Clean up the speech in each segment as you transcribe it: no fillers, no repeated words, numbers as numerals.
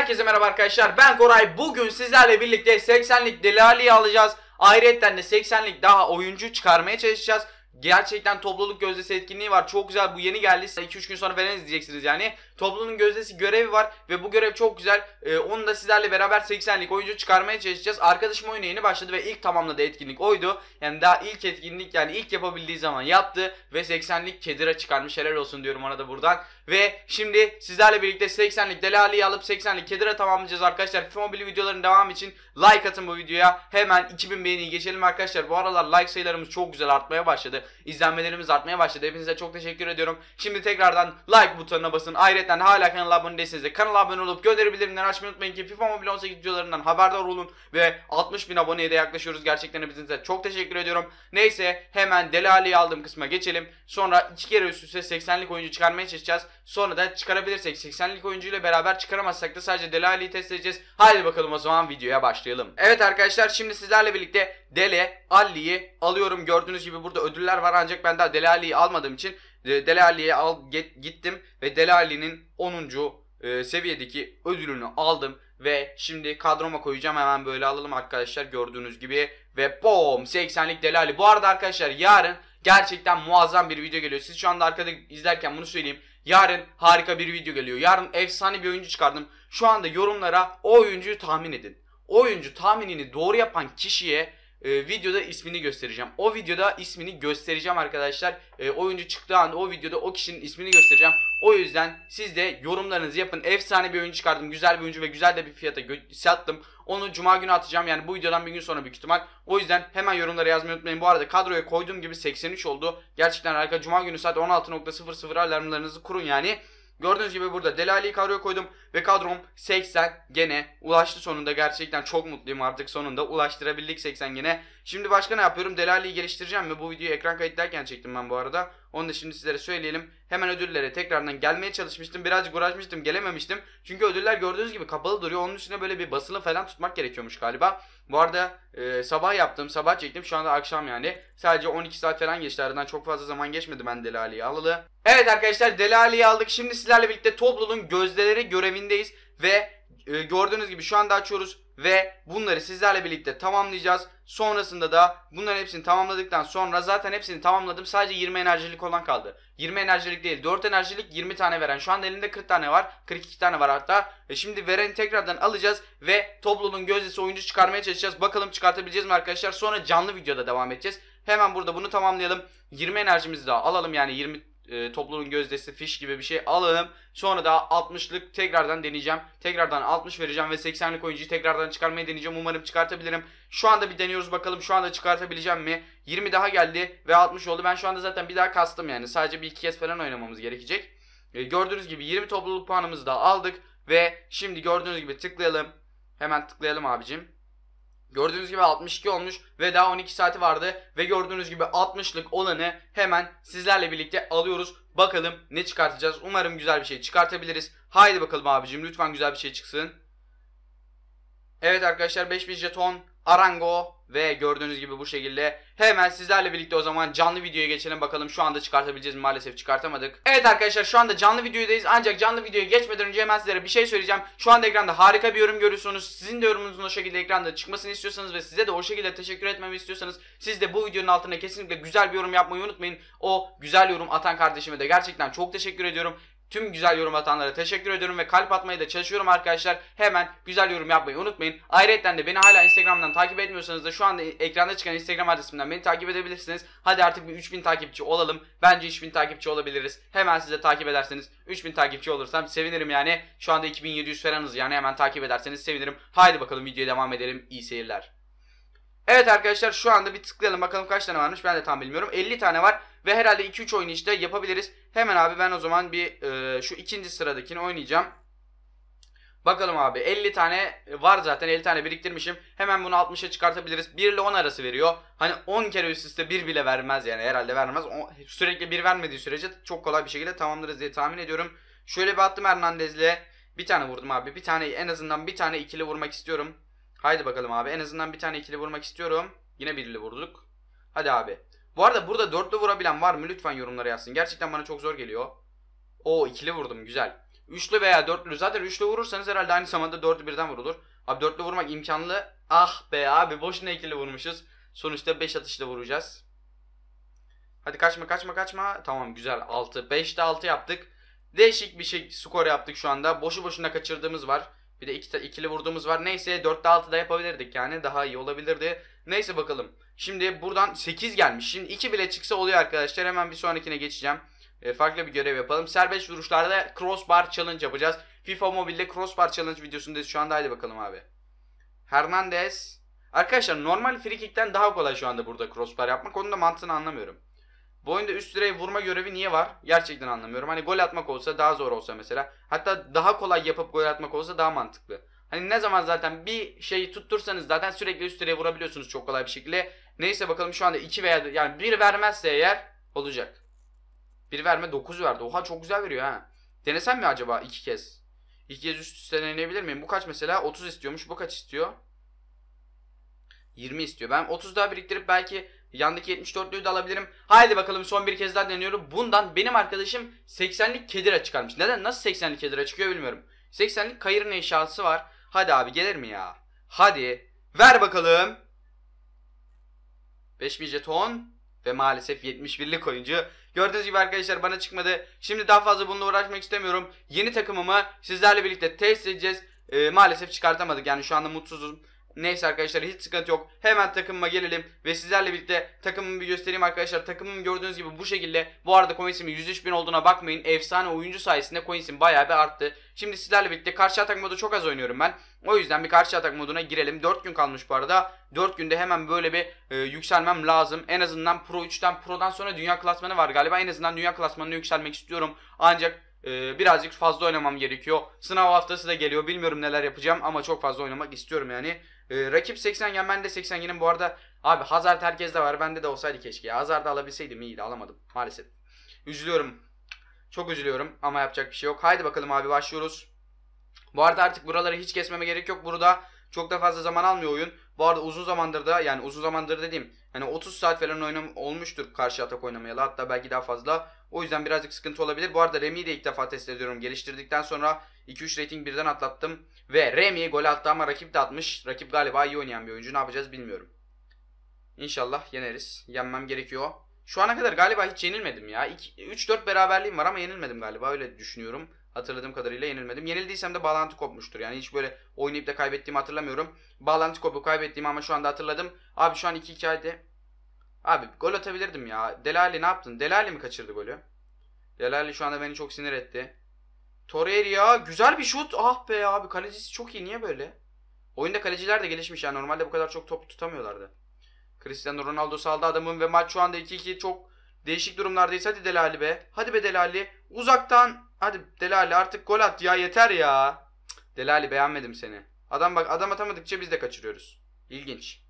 Herkese merhaba arkadaşlar, ben Koray. Bugün sizlerle birlikte 80'lik Dele Alli'yi alacağız. Ayrıca de 80'lik daha oyuncu çıkarmaya çalışacağız. Gerçekten topluluk gözdesi etkinliği var. Çok güzel, bu yeni geldi. 2-3 gün sonra falan izleyeceksiniz yani. Topluluğun gözdesi görevi var ve bu görev çok güzel. Onu da sizlerle beraber 80'lik oyuncu çıkarmaya çalışacağız. Arkadaşım oyuna yeni başladı ve ilk tamamladığı etkinlik oydu. Yani daha ilk etkinlik, yani ilk yapabildiği zaman yaptı ve 80'lik Kedira çıkarmış. Helal olsun diyorum ona da buradan. Ve şimdi sizlerle birlikte 80'lik Dele Alli'yi alıp 80'lik Kedira tamamlayacağız arkadaşlar. FIFA Mobile videoların devamı için like atın bu videoya. Hemen 2000 beğeniyi geçelim arkadaşlar. Bu aralar like sayılarımız çok güzel artmaya başladı. İzlenmelerimiz artmaya başladı. Hepinize çok teşekkür ediyorum. Şimdi tekrardan like butonuna basın. Ayrıca hala kanala abone değilseniz de kanala abone olup gönderi bildirimleri açmayı unutmayın ki FIFA Mobile 18 videolarından haberdar olun. Ve 60.000 aboneye de yaklaşıyoruz. Gerçekten hepinize çok teşekkür ediyorum. Neyse, hemen Dele Alli'yi aldığım kısma geçelim. Sonra 2 kere üst üste 80'lik oyuncu çıkarmaya çalışacağız. Sonra da çıkarabilirsek 80'lik oyuncuyla beraber, çıkaramazsak da sadece Dele Alli'yi test edeceğiz. Haydi bakalım o zaman videoya başlayalım. Evet arkadaşlar, şimdi sizlerle birlikte Dele Alli'yi alıyorum. Gördüğünüz gibi burada ödüller var, ancak ben daha Dele Alli'yi almadığım için Dele Alli'ye gittim ve Dele Alli'nin 10. seviyedeki ödülünü aldım ve şimdi kadroma koyacağım. Hemen böyle alalım arkadaşlar, gördüğünüz gibi ve boom, 80'lik Dele Alli. Bu arada arkadaşlar, yarın gerçekten muazzam bir video geliyor. Siz şu anda arkada izlerken bunu söyleyeyim. Yarın harika bir video geliyor. Yarın efsane bir oyuncu çıkardım. Şu anda yorumlara o oyuncuyu tahmin edin. O oyuncu tahminini doğru yapan kişiye videoda ismini göstereceğim. O videoda ismini göstereceğim arkadaşlar. Oyuncu çıktığı anda o videoda o kişinin ismini göstereceğim. O yüzden siz de yorumlarınızı yapın. Efsane bir oyuncu çıkardım. Güzel bir oyuncu ve güzel de bir fiyata sattım. Onu cuma günü atacağım. Yani bu videodan bir gün sonra büyük ihtimal. O yüzden hemen yorumlara yazmayı unutmayın. Bu arada kadroya koyduğum gibi 83 oldu. Gerçekten harika. Cuma günü saat 16.00 alarmlarınızı kurun yani. Gördüğünüz gibi burada Dele Alli'yi kadroya koydum ve kadrom 80 gene ulaştı sonunda. Gerçekten çok mutluyum, artık sonunda ulaştırabildik 80 gene. Şimdi başka ne yapıyorum? Dele Alli'yi geliştireceğim ve bu videoyu ekran kayıtlarken çektim ben bu arada. Onu da şimdi sizlere söyleyelim. Hemen ödüllere tekrardan gelmeye çalışmıştım. Birazcık uğraşmıştım, gelememiştim. Çünkü ödüller gördüğünüz gibi kapalı duruyor. Onun üstüne böyle bir basılı falan tutmak gerekiyormuş galiba. Bu arada sabah yaptım, sabah çektim. Şu anda akşam yani. Sadece 12 saat falan geçti. Aradan çok fazla zaman geçmedi ben Dele Alli'yi alalı. Evet arkadaşlar, Dele Alli'yi aldık. Şimdi sizlerle birlikte topluluğun gözdeleri görevindeyiz. Ve gördüğünüz gibi şu anda açıyoruz. Ve bunları sizlerle birlikte tamamlayacağız. Sonrasında da bunların hepsini tamamladıktan sonra, zaten hepsini tamamladım. Sadece 20 enerjilik olan kaldı. 20 enerjilik değil, 4 enerjilik 20 tane veren. Şu anda elimde 40 tane var. 42 tane var hatta. Şimdi vereni tekrardan alacağız ve topluluğun gözdesi oyuncu çıkarmaya çalışacağız. Bakalım çıkartabileceğiz mi arkadaşlar? Sonra canlı videoda devam edeceğiz. Hemen burada bunu tamamlayalım. 20 enerjimizi daha alalım, yani 20 topluluğun gözdesi fiş gibi bir şey alalım. Sonra da 60'lık tekrardan deneyeceğim. Tekrardan 60 vereceğim ve 80'lik oyuncuyu tekrardan çıkarmayı deneyeceğim. Umarım çıkartabilirim. Şu anda bir deniyoruz bakalım, şu anda çıkartabileceğim mi? 20 daha geldi ve 60 oldu. Ben şu anda zaten bir daha kastım yani. Sadece bir iki kez falan oynamamız gerekecek. Gördüğünüz gibi 20 topluluk puanımızı da aldık. Ve şimdi gördüğünüz gibi tıklayalım. Hemen tıklayalım abicim. Gördüğünüz gibi 62 olmuş ve daha 12 saati vardı. Ve gördüğünüz gibi 60'lık olanı hemen sizlerle birlikte alıyoruz. Bakalım ne çıkartacağız. Umarım güzel bir şey çıkartabiliriz. Haydi bakalım abicim, lütfen güzel bir şey çıksın. Evet arkadaşlar, 5000 jeton, Arango ve gördüğünüz gibi bu şekilde. Hemen sizlerle birlikte o zaman canlı videoya geçelim. Bakalım şu anda çıkartabileceğiz mi? Maalesef çıkartamadık. Evet arkadaşlar, şu anda canlı videodayız. Ancak canlı videoya geçmeden önce hemen sizlere bir şey söyleyeceğim. Şu anda ekranda harika bir yorum görüyorsunuz. Sizin de yorumunuzun o şekilde ekranda çıkmasını istiyorsanız ve size de o şekilde teşekkür etmemi istiyorsanız, siz de bu videonun altına kesinlikle güzel bir yorum yapmayı unutmayın. O güzel yorum atan kardeşime de gerçekten çok teşekkür ediyorum. Tüm güzel yorum atanlara teşekkür ediyorum ve kalp atmayı da çalışıyorum arkadaşlar. Hemen güzel yorum yapmayı unutmayın. Ayrıca de beni hala Instagram'dan takip etmiyorsanız da şu anda ekranda çıkan Instagram adresimden beni takip edebilirsiniz. Hadi artık bir 3000 takipçi olalım. Bence 3000 takipçi olabiliriz. Hemen size takip ederseniz 3000 takipçi olursam sevinirim yani. Şu anda 2700 falanız yani, hemen takip ederseniz sevinirim. Haydi bakalım videoya devam edelim. İyi seyirler. Evet arkadaşlar, şu anda bir tıklayalım bakalım kaç tane varmış, ben de tam bilmiyorum. 50 tane var ve herhalde 2-3 oyunu işte yapabiliriz. Hemen abi ben o zaman bir şu ikinci sıradakini oynayacağım. Bakalım abi, 50 tane var zaten, 50 tane biriktirmişim. Hemen bunu 60'a çıkartabiliriz. 1 ile 10 arası veriyor. Hani 10 kere üst üste 1 bile vermez yani, herhalde vermez. Sürekli 1 vermediği sürece çok kolay bir şekilde tamamlarız diye tahmin ediyorum. Şöyle bir attım Hernandez'le. Bir tane vurdum abi. Bir tane, en azından bir tane ikili vurmak istiyorum. Haydi bakalım abi, en azından bir tane ikili vurmak istiyorum. Yine birli vurduk. Hadi abi. Bu arada burada dörtlü vurabilen var mı? Lütfen yorumlara yazsın. Gerçekten bana çok zor geliyor. Oo, ikili vurdum, güzel. Üçlü veya dörtlü. Zaten üçlü vurursanız herhalde aynı zamanda dördü birden vurulur. Abi dörtlü vurmak imkanlı. Ah be abi, boşuna ikili vurmuşuz. Sonuçta 5 atışla vuracağız. Hadi kaçma. Tamam güzel, 6. 5'te 6 yaptık. Değişik bir şey skor yaptık şu anda. Boşu boşuna kaçırdığımız var. Bir de ikili vurduğumuz var. Neyse 4'te 6'da yapabilirdik yani. Daha iyi olabilirdi. Neyse bakalım. Şimdi buradan 8 gelmiş. Şimdi 2 bile çıksa oluyor arkadaşlar. Hemen bir sonrakine geçeceğim. Farklı bir görev yapalım. Serbest vuruşlarda crossbar challenge yapacağız. FIFA Mobile'de crossbar challenge videosundayız şu anda. Hadi bakalım abi. Hernandez. Arkadaşlar normal free kick'ten daha kolay şu anda burada crossbar yapmak. Onun da mantığını anlamıyorum. Bu oyunda üst direğe vurma görevi niye var? Gerçekten anlamıyorum. Hani gol atmak olsa, daha zor olsa mesela. Hatta daha kolay yapıp gol atmak olsa daha mantıklı. Hani ne zaman zaten bir şeyi tuttursanız zaten sürekli üst direğe vurabiliyorsunuz çok kolay bir şekilde. Neyse bakalım şu anda 2 veya yani 1 vermezse eğer olacak. 1 verme 9 verdi. Oha çok güzel veriyor ha. Denesem mi acaba 2 kez? 2 kez üst üste deneyebilir miyim? Bu kaç mesela? 30 istiyormuş. Bu kaç istiyor? 20 istiyor. Ben 30 daha biriktirip belki yandaki 74'lüğü de alabilirim. Haydi bakalım son bir kez daha deniyorum. Bundan benim arkadaşım 80'lik Kedira çıkarmış. Neden? Nasıl 80'lik Kedira çıkıyor bilmiyorum. 80'lik Kayır'ın eşyası var. Hadi abi gelir mi ya? Hadi. Ver bakalım. 5000 jeton. Ve maalesef 71'lik oyuncu. Gördüğünüz gibi arkadaşlar bana çıkmadı. Şimdi daha fazla bununla uğraşmak istemiyorum. Yeni takımımı sizlerle birlikte test edeceğiz. Maalesef çıkartamadık. Yani şu anda mutsuzum. Neyse arkadaşlar hiç sıkıntı yok. Hemen takımıma gelelim ve sizlerle birlikte takımımı bir göstereyim arkadaşlar. Takımım gördüğünüz gibi bu şekilde. Bu arada coins'imin 103.000 olduğuna bakmayın. Efsane oyuncu sayesinde coins'im bayağı bir arttı. Şimdi sizlerle birlikte karşı atak modu çok az oynuyorum ben. O yüzden bir karşı atak moduna girelim. 4 gün kalmış bu arada. 4 günde hemen böyle bir yükselmem lazım. En azından Pro 3'ten Pro'dan sonra dünya klasmanı var galiba. En azından dünya klasmanına yükselmek istiyorum. Ancak birazcık fazla oynamam gerekiyor. Sınav haftası da geliyor. Bilmiyorum neler yapacağım ama çok fazla oynamak istiyorum yani. Rakip 80 yen, ben de 80 yenim. Bu arada abi Hazard herkeste var. Bende de olsaydı keşke ya. Hazard'ı alabilseydim iyiydi. Alamadım maalesef. Üzülüyorum. Çok üzülüyorum ama yapacak bir şey yok. Haydi bakalım abi başlıyoruz. Bu arada artık buraları hiç kesmeme gerek yok. Burada çok da fazla zaman almıyor oyun. Bu arada uzun zamandır da, yani uzun zamandır dediğim hani 30 saat falan olmuştur karşı atak oynamayalı. Hatta belki daha fazla. O yüzden birazcık sıkıntı olabilir. Bu arada Remy'yi de ilk defa test ediyorum. Geliştirdikten sonra 2-3 rating birden atlattım. Ve Remy gol attı ama rakip de atmış. Rakip galiba iyi oynayan bir oyuncu. Ne yapacağız bilmiyorum. İnşallah yeneriz. Yenmem gerekiyor. Şu ana kadar galiba hiç yenilmedim ya. 3-4 beraberliğim var ama yenilmedim galiba. Öyle düşünüyorum. Hatırladığım kadarıyla yenilmedim. Yenildiysem de bağlantı kopmuştur. Yani hiç böyle oynayıp da kaybettiğimi hatırlamıyorum. Bağlantı kopup kaybettiğimi ama şu anda hatırladım. Abi şu an 2-2 hadi. Abi gol atabilirdim ya. Delali ne yaptın? Delali mi kaçırdı golü? Delali şu anda beni çok sinir etti. Torreira güzel bir şut. Ah be abi, kalecisi çok iyi. Niye böyle? Oyunda kaleciler de gelişmiş ya. Normalde bu kadar çok top tutamıyorlardı. Cristiano Ronaldo saldı adamın ve maç şu anda 2-2, çok değişik durumlardayız. Hadi Delali be. Hadi be Delali. Uzaktan. Hadi Delali artık gol at ya, yeter ya. Delali beğenmedim seni. Adam bak, adam atamadıkça biz de kaçırıyoruz. İlginç.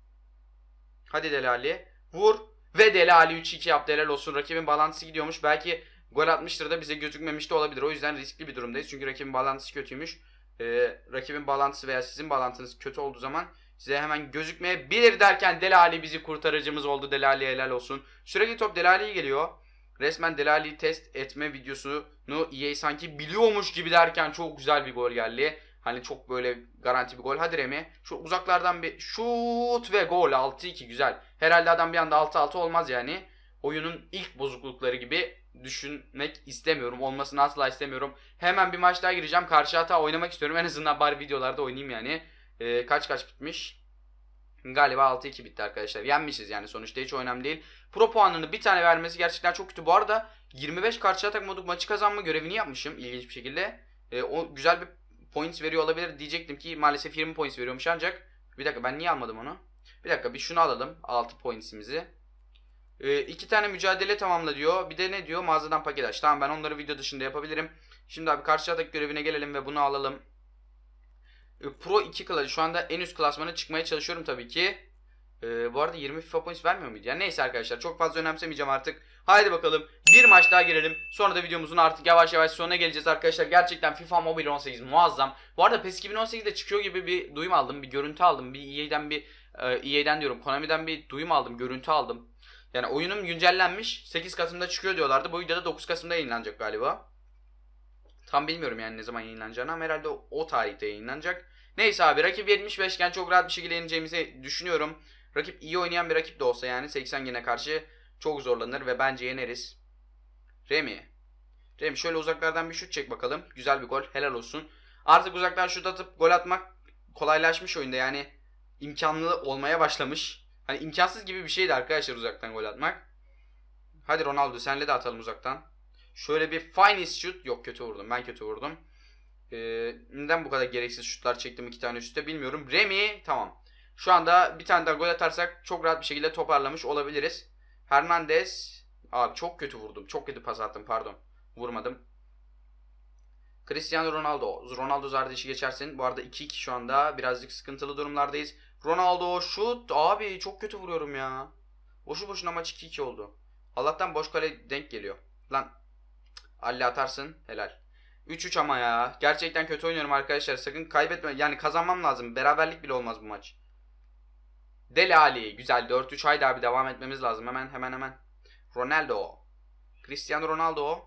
Hadi Delali. Vur. Ve Delali 3-2 yaptı, helal olsun. Rakibin bağlantısı gidiyormuş. Belki gol atmıştır da bize gözükmemiş de olabilir. O yüzden riskli bir durumdayız. Çünkü rakibin bağlantısı kötüymüş. Rakibin bağlantısı veya sizin bağlantınız kötü olduğu zaman size hemen gözükmeyebilir derken Delali bizi kurtarıcımız oldu. Delali'ye helal olsun. Sürekli top Delali'ye geliyor. Resmen Delali'yi test etme videosunu EA sanki biliyormuş gibi derken çok güzel bir gol geldi. Hani çok böyle garanti bir gol. Hadi Remy. Şu uzaklardan bir şut ve gol. 6-2 güzel. Herhalde adam bir anda 6-6 olmaz yani. Oyunun ilk bozuklukları gibi düşünmek istemiyorum. Olmasını asla istemiyorum. Hemen bir maç daha gireceğim. Karşı hata oynamak istiyorum. En azından bari videolarda oynayayım yani. Kaç bitmiş? Galiba 6-2 bitti arkadaşlar. Yenmişiz yani, sonuçta hiç önemli değil. Pro puanını bir tane vermesi gerçekten çok kötü. Bu arada 25 karşı atak modu maçı kazanma görevini yapmışım ilginç bir şekilde. O güzel bir points veriyor olabilir diyecektim ki maalesef 20 points veriyormuş ancak. Bir dakika, ben niye almadım onu? Bir dakika, bir şunu alalım. 6 points'imizi. 2 tane mücadele tamamla diyor. Bir de ne diyor? Mağazadan paket aç. Tamam, ben onları video dışında yapabilirim. Şimdi abi karşı atak görevine gelelim ve bunu alalım. Pro 2 klası. Şu anda en üst klasmana çıkmaya çalışıyorum tabii ki. Bu arada 20 FIFA points vermiyor muydu? Yani neyse arkadaşlar, çok fazla önemsemeyeceğim artık. Haydi bakalım bir maç daha girelim. Sonra da videomuzun artık yavaş yavaş sonuna geleceğiz arkadaşlar. Gerçekten FIFA Mobile 18 muazzam. Bu arada PES 2018'de çıkıyor gibi bir duyum aldım. Bir görüntü aldım. EA'den diyorum, Konami'den bir duyum aldım. Görüntü aldım. Yani oyunum güncellenmiş. 8 Kasım'da çıkıyor diyorlardı. Bu videoda 9 Kasım'da yayınlanacak galiba. Tam bilmiyorum yani ne zaman yayınlanacağını ama herhalde o tarihte yayınlanacak. Neyse abi, rakip 75 iken çok rahat bir şekilde yeneceğimizi düşünüyorum. Rakip iyi oynayan bir rakip de olsa yani 80 gene karşı çok zorlanır ve bence yeneriz. Remy. Remy şöyle uzaklardan bir şut çek bakalım. Güzel bir gol. Helal olsun. Artık uzaktan şut atıp gol atmak kolaylaşmış oyunda yani. İmkanlı olmaya başlamış. Hani imkansız gibi bir şeydi arkadaşlar uzaktan gol atmak. Hadi Ronaldo senle de atalım uzaktan. Şöyle bir finest şut. Yok, kötü vurdum. Ben kötü vurdum. Neden bu kadar gereksiz şutlar çektim 2 tane üstte bilmiyorum. Remy tamam. Şu anda bir tane daha gol atarsak çok rahat bir şekilde toparlamış olabiliriz. Hernandez. Abi çok kötü vurdum. Çok kötü pas attım, pardon. Vurmadım. Cristiano Ronaldo. Ronaldo zardişi geçersin. Bu arada 2-2 şu anda. Birazcık sıkıntılı durumlardayız. Ronaldo şut. Abi çok kötü vuruyorum ya. Boşu boşuna maç 2-2 oldu. Allah'tan boş kale denk geliyor. Lan. Ali atarsın. Helal. 3-3 ama ya. Gerçekten kötü oynuyorum arkadaşlar. Sakın kaybetme. Yani kazanmam lazım. Beraberlik bile olmaz bu maç. Dele Ali. Güzel. 4-3. Haydi abi devam etmemiz lazım. Hemen. Ronaldo. Cristiano Ronaldo.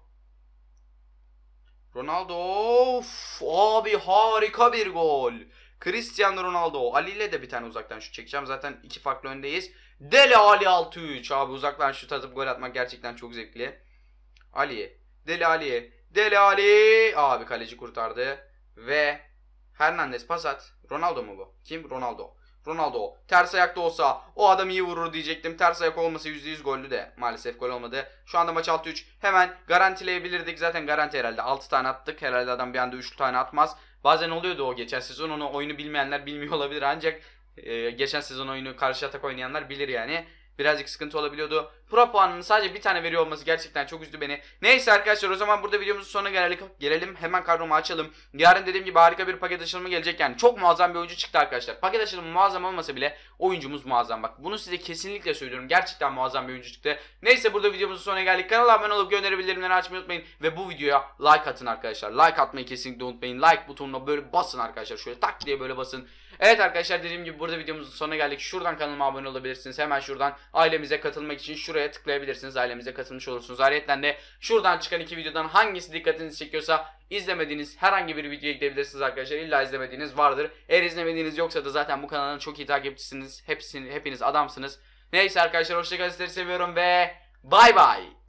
Ronaldo. Of, abi harika bir gol. Cristiano Ronaldo. Ali ile de bir tane uzaktan şut çekeceğim. Zaten 2 farklı öndeyiz. Dele Ali 6-3. Abi uzaktan şut atıp gol atmak gerçekten çok zevkli. Ali. Dele Ali. Dele Ali. Abi kaleci kurtardı. Ve Hernandez pas at. Ronaldo mu bu? Kim? Ronaldo. Ronaldo ters ayakta olsa o adam iyi vurur diyecektim. Ters ayak olmasa %100 gollü de maalesef gol olmadı. Şu anda maç 6-3. Hemen garantileyebilirdik. Zaten garanti herhalde. 6 tane attık. Herhalde adam bir anda 3 tane atmaz. Bazen oluyordu o geçen sezon. Onu oyunu bilmeyenler bilmiyor olabilir. Ancak geçen sezon oyunu karşı atak oynayanlar bilir yani. Birazcık sıkıntı olabiliyordu. Pro puanının sadece bir tane veriyor olması gerçekten çok üzdü beni. Neyse arkadaşlar, o zaman burada videomuzun sonuna gelelim. Hemen kadromu açalım. Yarın dediğim gibi harika bir paket açılımı gelecek. Yani çok muazzam bir oyuncu çıktı arkadaşlar. Paket açılımı muazzam olmasa bile oyuncumuz muazzam. Bak bunu size kesinlikle söylüyorum. Gerçekten muazzam bir oyuncu çıktı. Neyse burada videomuzun sonuna geldik. Kanala abone olup gönderi bildirimleri açmayı unutmayın. Ve bu videoya like atın arkadaşlar. Like atmayı kesinlikle unutmayın. Like butonuna böyle basın arkadaşlar. Şöyle tak diye böyle basın. Evet arkadaşlar, dediğim gibi burada videomuzun sonuna geldik. Şuradan kanalıma abone olabilirsiniz. Hemen şuradan ailemize katılmak için şuraya tıklayabilirsiniz. Ailemize katılmış olursunuz. Ayrıca de şuradan çıkan 2 videodan hangisi dikkatinizi çekiyorsa izlemediğiniz herhangi bir videoya gidebilirsiniz arkadaşlar. İlla izlemediğiniz vardır. Eğer izlemediğiniz yoksa da zaten bu kanalın çok iyi takipçisiniz. Hepiniz adamsınız. Neyse arkadaşlar, hoşçakalın, sizleri seviyorum ve bay bay.